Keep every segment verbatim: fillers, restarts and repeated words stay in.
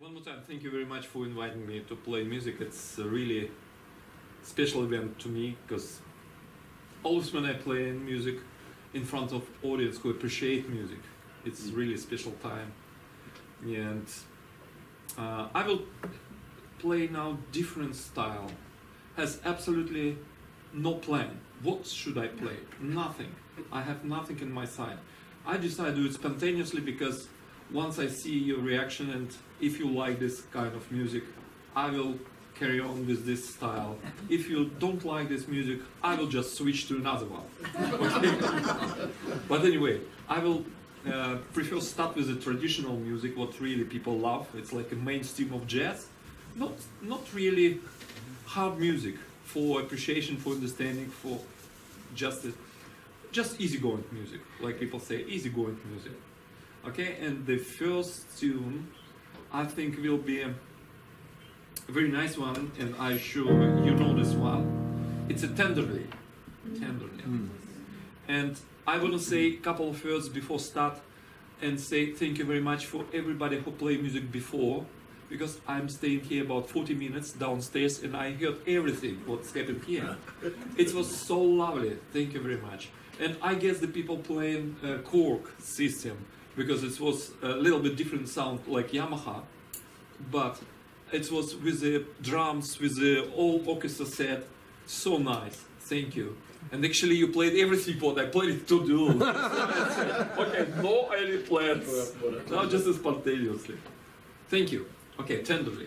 One more time, thank you very much for inviting me to play music. It's a really special event to me, because always when I play music in front of audience who appreciate music, it's really a special time. And uh, I will play now different style. Has absolutely no plan. What should I play? Nothing. I have nothing in my side. I decided to do it spontaneously because once I see your reaction, and if you like this kind of music, I will carry on with this style. If you don't like this music, I will just switch to another one. Okay? But anyway, I will uh, prefer start with the traditional music, what really people love. It's like a mainstream of jazz. Not, not really hard music for appreciation, for understanding, for just, just easygoing music, like people say, easygoing music. Okay, and the first tune, I think, will be a very nice one, and I'm sure you know this one. It's a Tenderly. Tenderly. Mm. And I want to say a couple of words before start and say thank you very much for everybody who played music before, because I'm staying here about forty minutes downstairs and I heard everything what's happened here. It was so lovely. Thank you very much. And I guess the people playing uh, Korg system, because it was a little bit different sound like Yamaha, but it was with the drums, with the whole orchestra set, so nice. Thank you. And actually you played everything what I played to do. Okay, no any plans. No, just spontaneously. Thank you. Okay, Tenderly.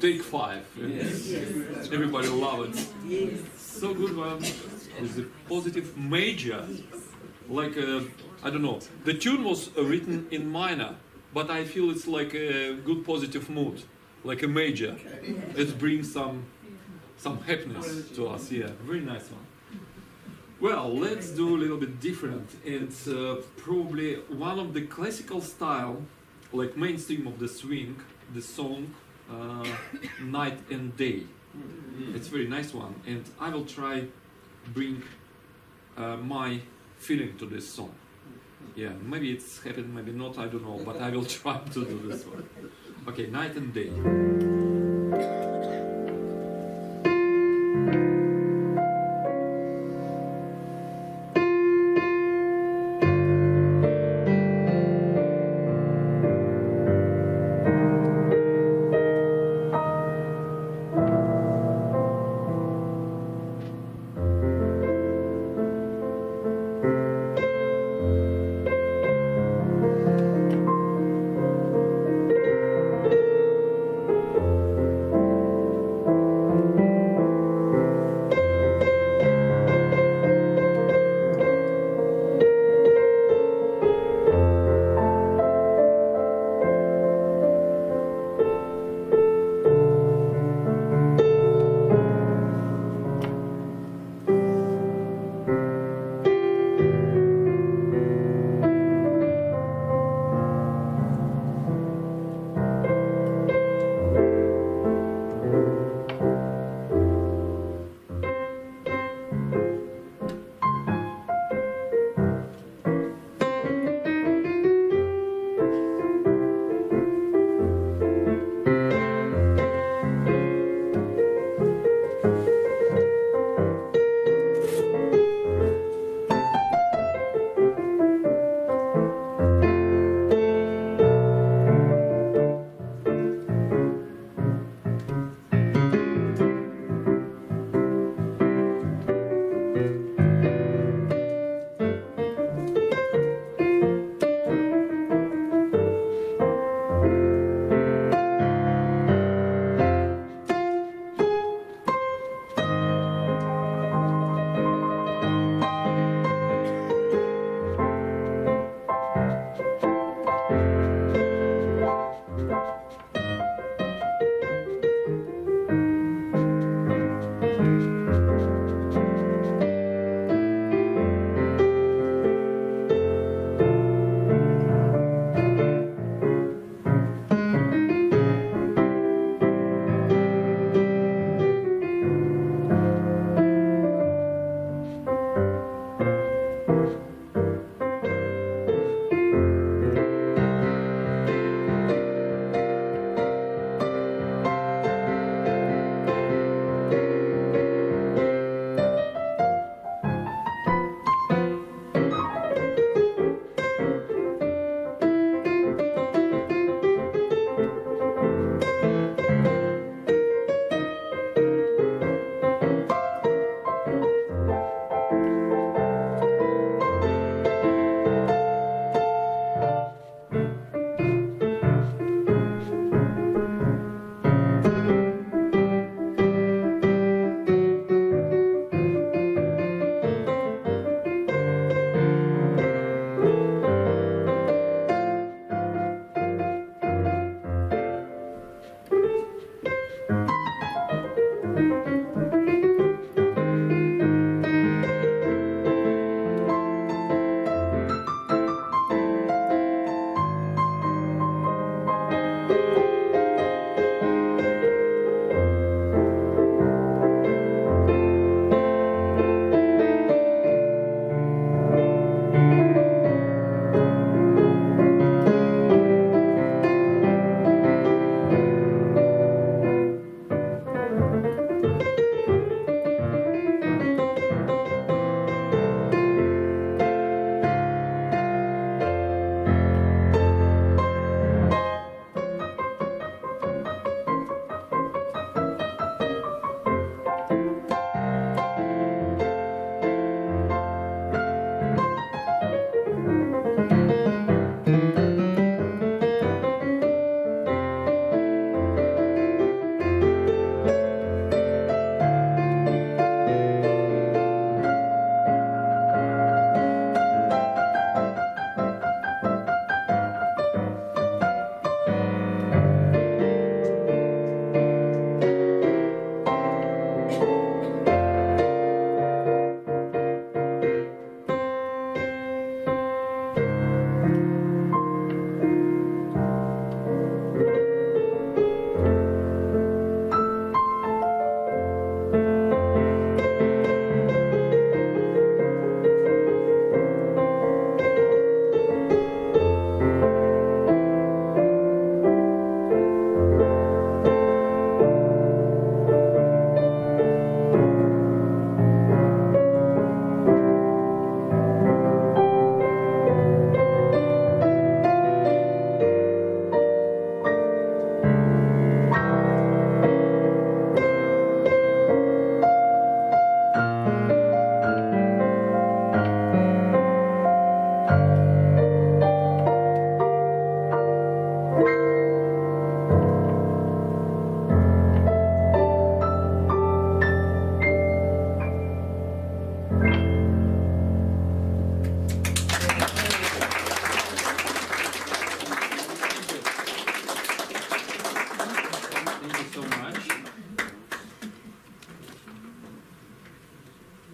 take five. Yes. Yes. Everybody love it. Yes. So good one is a positive major. Like a, I don't know. The tune was uh, written in minor, but I feel it's like a good positive mood, like a major. It brings some some happiness to us. Yeah, very nice one. Well, let's do a little bit different. It's uh, probably one of the classical style, like mainstream of the swing, the song uh, Night and Day. It's a very nice one, and I will try bring uh, my feeling to this song. Yeah, maybe it's happened, maybe not, I don't know, but I will try to do this one. Okay, Night and Day.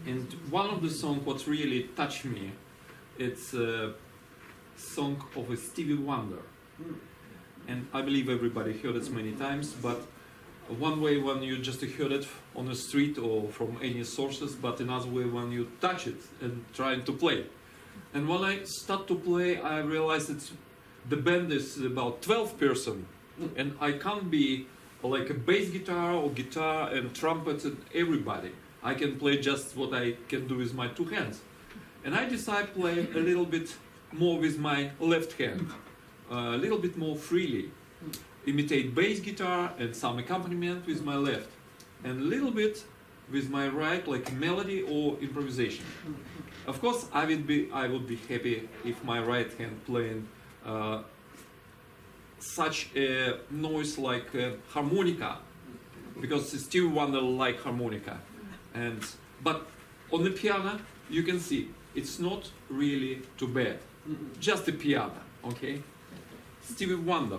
And one of the songs what really touched me, it's a song of a Stevie Wonder. And I believe everybody heard it many times, but one way when you just heard it on the street or from any sources, but another way when you touch it and trying to play. And when I start to play, I realized that the band is about twelve person, and I can't be like a bass guitar or guitar and trumpets and everybody. I can play just what I can do with my two hands. And I decided to play a little bit more with my left hand, a little bit more freely. Imitate bass guitar and some accompaniment with my left, and a little bit with my right, like melody or improvisation. Of course, I would be I would be happy if my right hand playing uh, such a noise like uh, harmonica, because Stevie Wonder like harmonica. And but on the piano, you can see it's not really too bad, just the piano, okay? Stevie Wonder.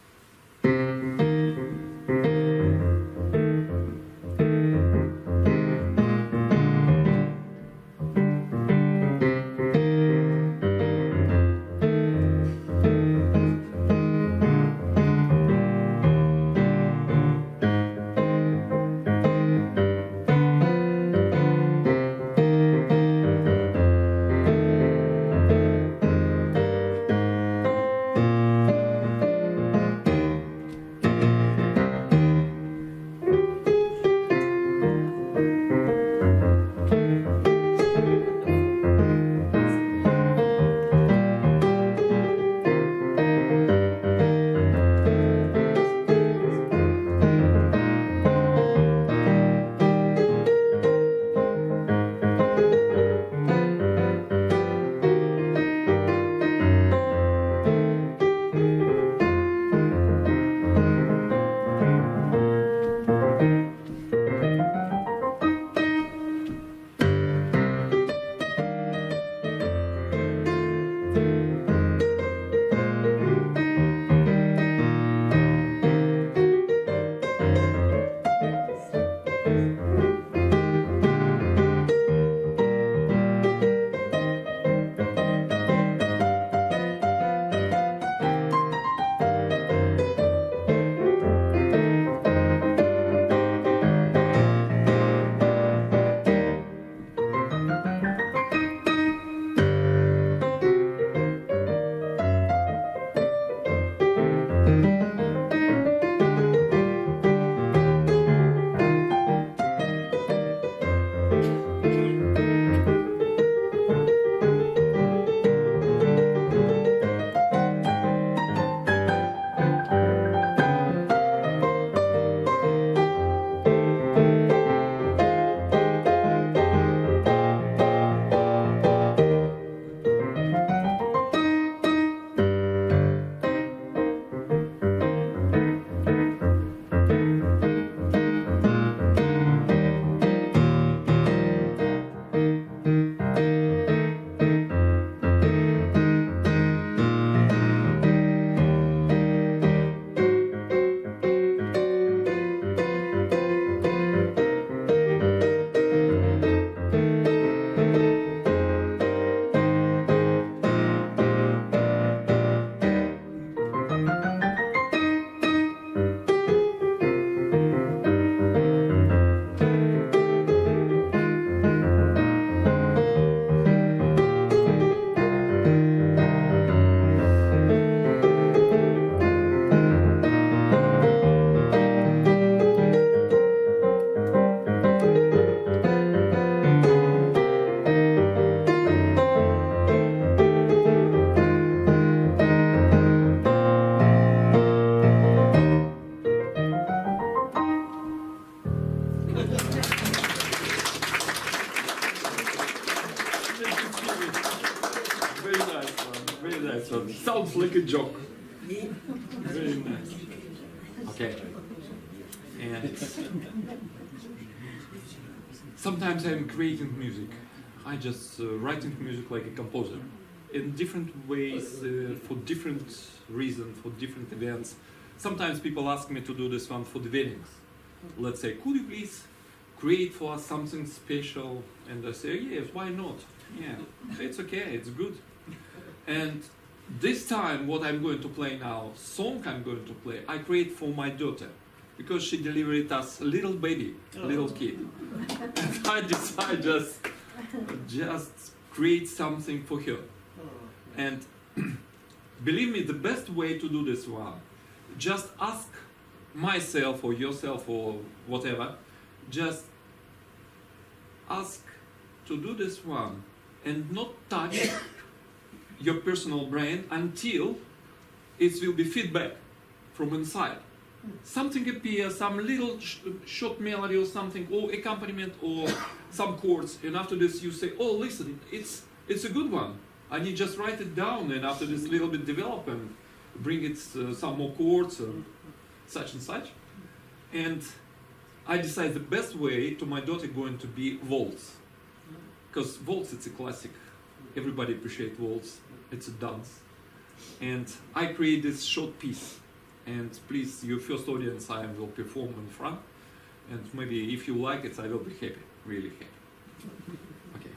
Sounds like a joke. Very nice. Okay. And sometimes I'm creating music. I just uh, writing music like a composer in different ways, uh, for different reasons, for different events. Sometimes people ask me to do this one for the weddings. Let's say, could you please create for us something special, and I say, yes, why not? Yeah, it's okay, it's good. And this time, what I'm going to play now, song I'm going to play, I create for my daughter, because she delivered us a little baby, a little kid. And I decide just, just create something for her. And believe me, the best way to do this one, just ask myself or yourself or whatever, just ask to do this one and not touch your personal brain until it will be feedback from inside. Something appears, some little sh short melody or something, or accompaniment or some chords, and after this you say, oh listen, it's, it's a good one. I need just write it down, and after this little bit develop and bring it uh, some more chords, uh, such and such. And I decided the best way to my daughter going to be waltz. Because waltz, it's a classic. Everybody appreciates waltz. It's a dance. And I create this short piece. And please, your first audience, I will perform in front. And maybe if you like it, I will be happy, really happy. Okay.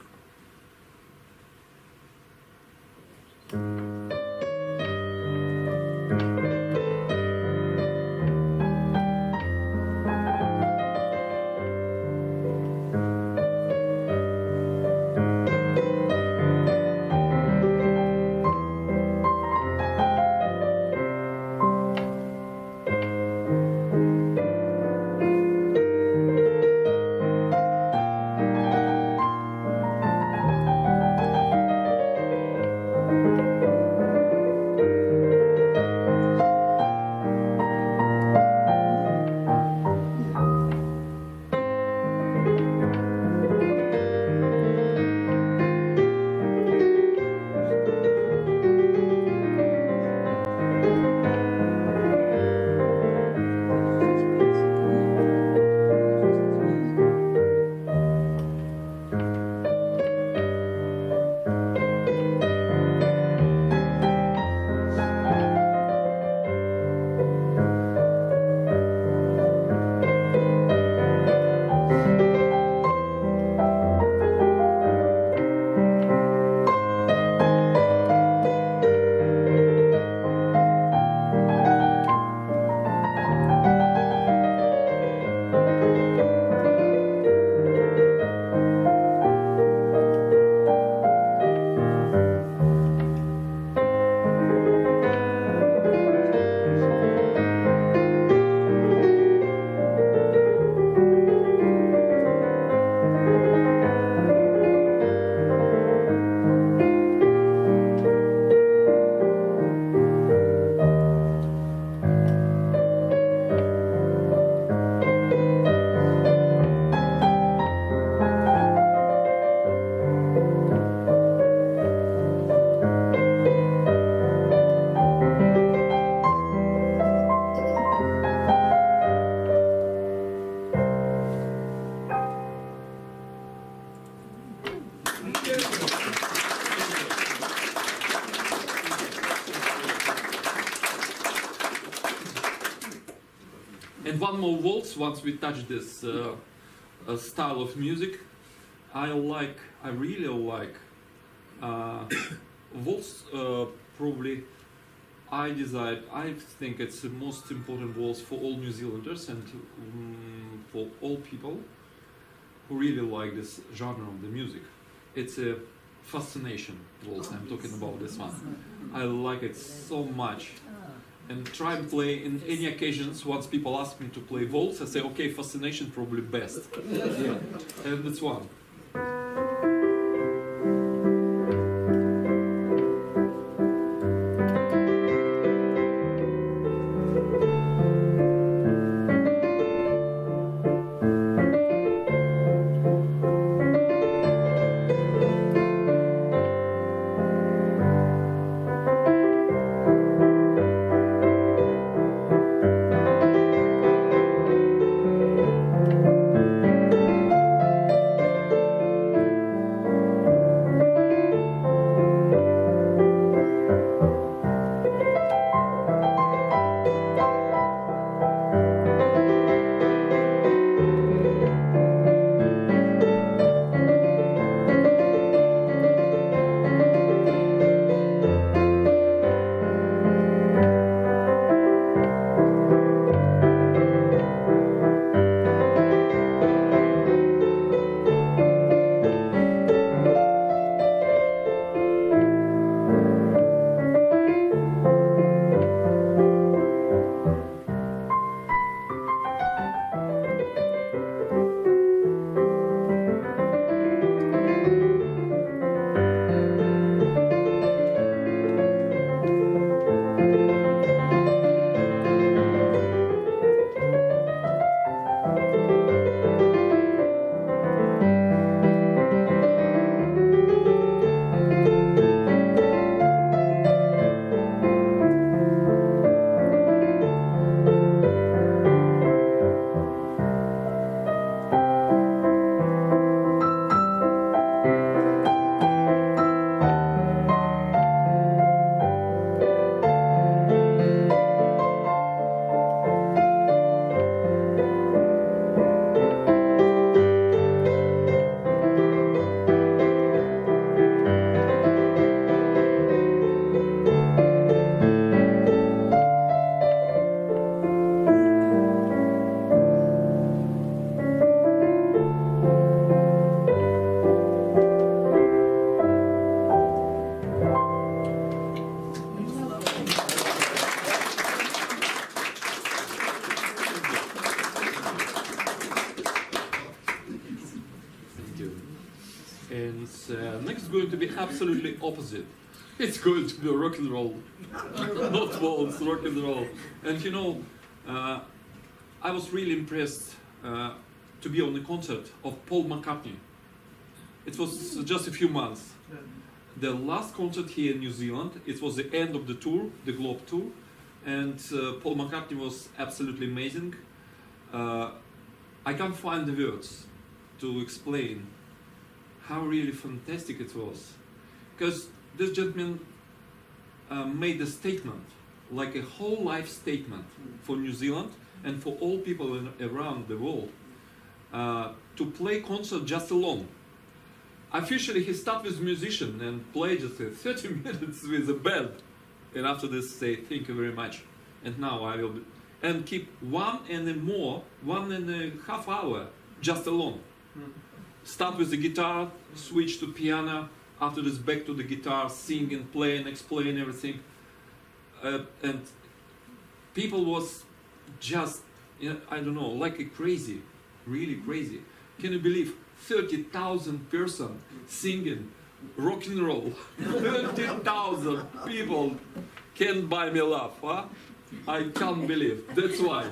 And one more waltz, once we touch this uh, uh, style of music, I like, I really like uh, waltz. Uh, probably, I decide, I think it's the most important waltz for all New Zealanders and um, for all people who really like this genre of the music. It's a fascination waltz. I'm talking about this one. I like it so much. And try and play in any occasions. Once people ask me to play waltz, I say, okay, fascination probably best. Yeah. And that's one. next is going to be absolutely opposite. It's going to be rock and roll, not waltz, rock and roll. And you know, uh, I was really impressed uh, to be on the concert of Paul McCartney. It was just a few months. The last concert here in New Zealand, it was the end of the tour, the Globe tour, and uh, Paul McCartney was absolutely amazing. Uh, I can't find the words to explain how really fantastic it was, because this gentleman uh, made a statement, like a whole life statement for New Zealand and for all people in, around the world, uh, to play concert just alone. Officially, he started with musician and played just uh, thirty minutes with a band, and after this say thank you very much, and now I will be, and keep one and a more, one and a half hour just alone. Mm. Start with the guitar, switch to piano, after this back to the guitar, sing and play and explain everything, uh, and people was just, you know, I don't know, like a crazy, really crazy. Can you believe thirty thousand person singing rock and roll? thirty thousand people can buy me love, huh? I can't believe, that's why.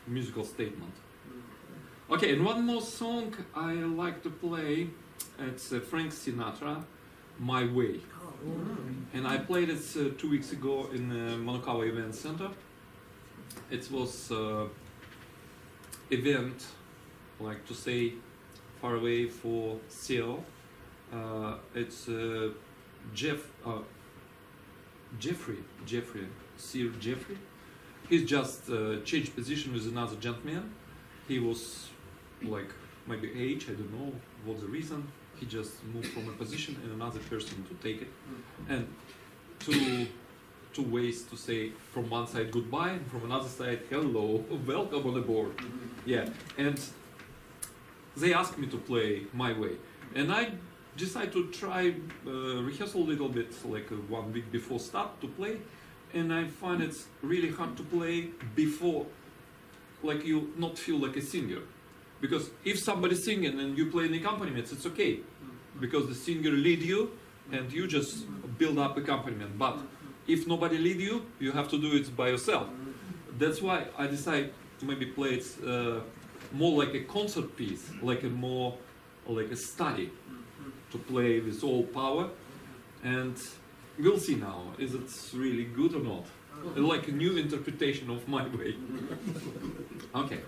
musical statement. Okay, and one more song I like to play. It's uh, Frank Sinatra, My Way. And I played it uh, two weeks ago in the Monokawa Event Center. It was uh, event, like to say, far away for Seattle. Uh, it's uh, Jeff, uh, Jeffrey, Jeffrey, Sir Jeffrey. He's just uh, changed position with another gentleman. He was like maybe age, I don't know what's the reason. He just moved from a position and another person to take it. And two, two ways to say from one side goodbye and from another side hello, welcome on the board. Yeah, and they asked me to play My Way. And I decided to try uh, rehearsal a little bit, like uh, one week before start to play. And I find it's really hard to play before, like you not feel like a singer. Because if somebody's singing and you play an accompaniment, it's okay. Because the singer lead you and you just build up accompaniment. But if nobody lead you, you have to do it by yourself. That's why I decided to maybe play it uh, more like a concert piece, like a more like a study to play with all power. And we'll see now, is it really good or not? Like a new interpretation of My Way. Okay.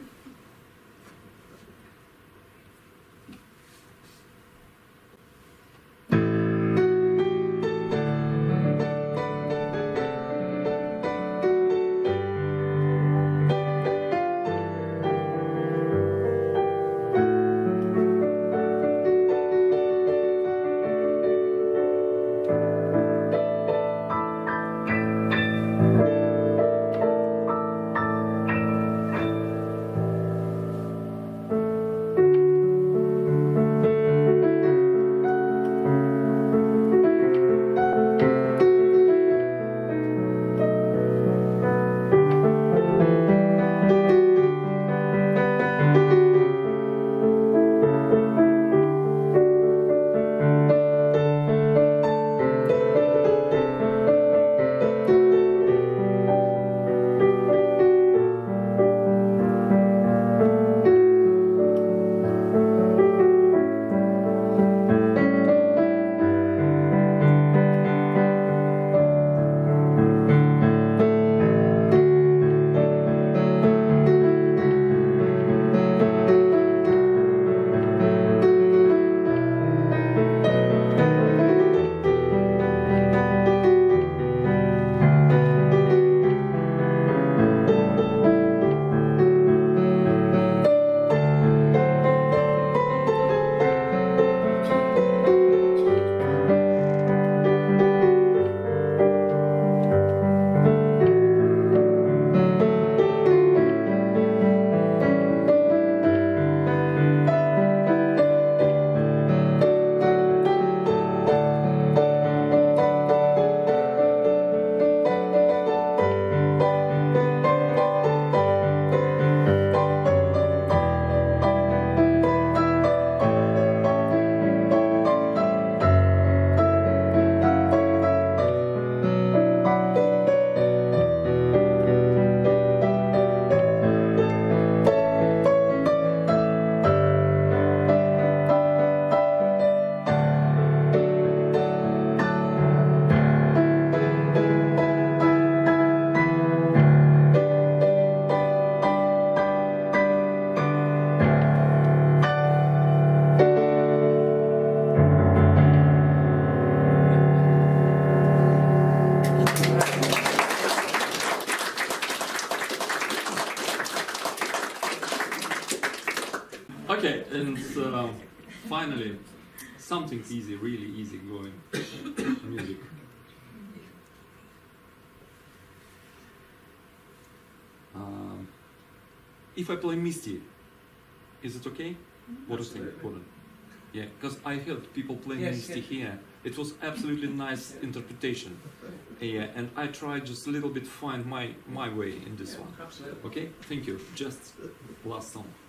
Okay, and uh, finally, something easy, really easy going music. Um, if I play Misty, is it okay? What do you think, Gordon? Yeah, because I heard people playing Yes, Misty yes. here. It was absolutely nice interpretation. Yeah, and I tried just a little bit find my my way in this one. Absolutely. Okay, thank you. Just last song.